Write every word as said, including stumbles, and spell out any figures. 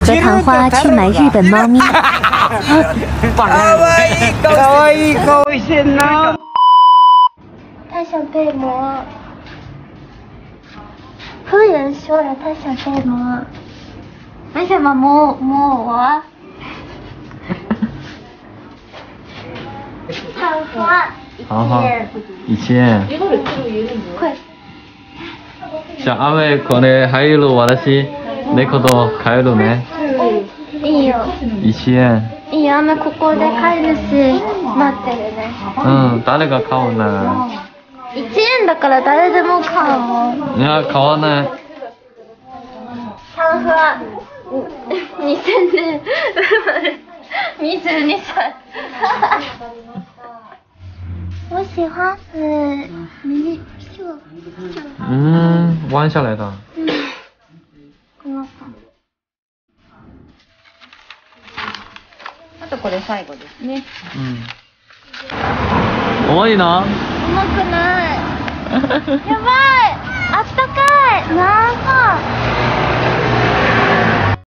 和糖花去买日本猫咪。 かわいい顔かわいい顔してんな。 他想被摸。夫人说了，他想被摸。为什么摸摸我？糖花一千。 快。 じゃあ雨これ入る私猫と帰るね。 いいよ。 一円。 いいよ、雨ここで帰るし待ってるね。 うん、誰が買うな。 いちえんだから誰でも買うもん。 いや買わない。 糖花にせんねん生まれにじゅうにさい。我喜欢吃迷秀秀。 嗯，弯下来的。 嗯，この子。あとこれ最後ですね。 うん。重いな。 重くない。やばい。あった